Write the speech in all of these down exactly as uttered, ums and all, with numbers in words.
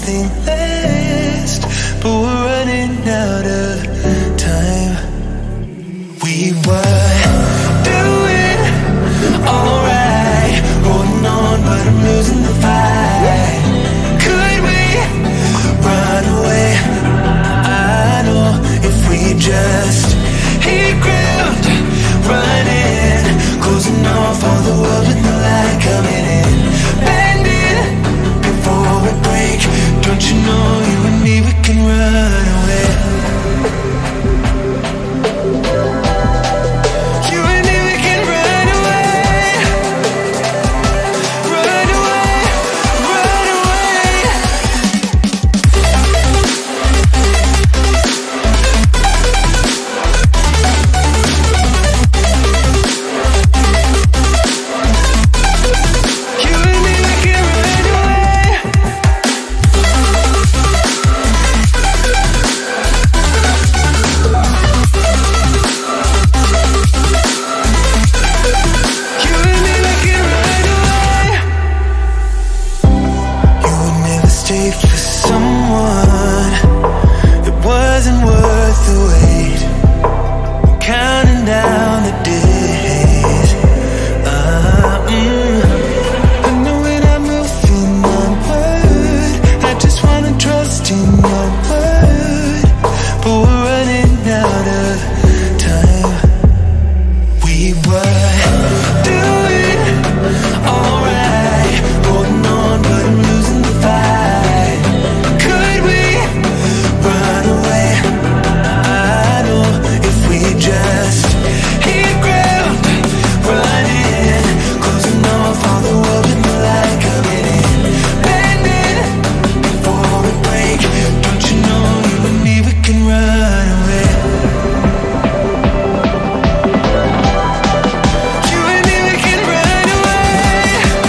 nothing lasts, but we're running out of time. We were doing alright, holding on, but I'm losing the fight. Could we run away? I know if we just hit ground, running, closing off all the world with the light coming in, bending before we break. Don't you know you and me, we can run away. You and me, we can run away. Run away, run away. You and me, we can run away. You and me, we can run away. You would never stay for someone that wasn't worth the wait. Counting down the days. Uh, mm. I know when I'm moving onward, I just wanna trust in your word, but we're running out of time. We were doing alright, holding on, but I'm losing the fight. Could we run away? I know if we just hit ground, running, closing off all the world with the light coming in, bending before we break. Don't you know you and me, we can run away. You and me, we can run away.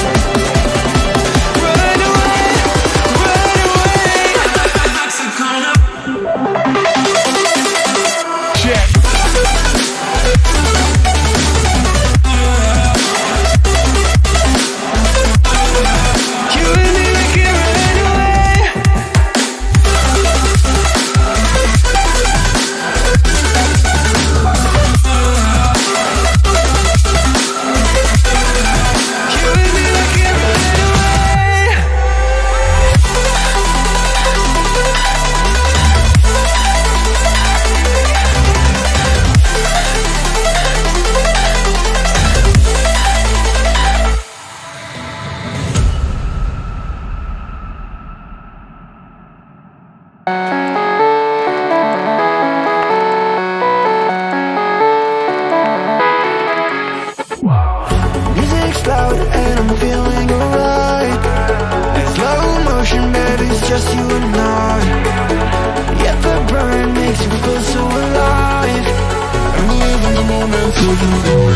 Run away, run away. Check. You and me, we can run away. You and me, we can run away. Music's loud and I'm feeling alright. In slow motion, baby, it's just you and I. Yet the burn makes you feel so alive. I'm living the moment till you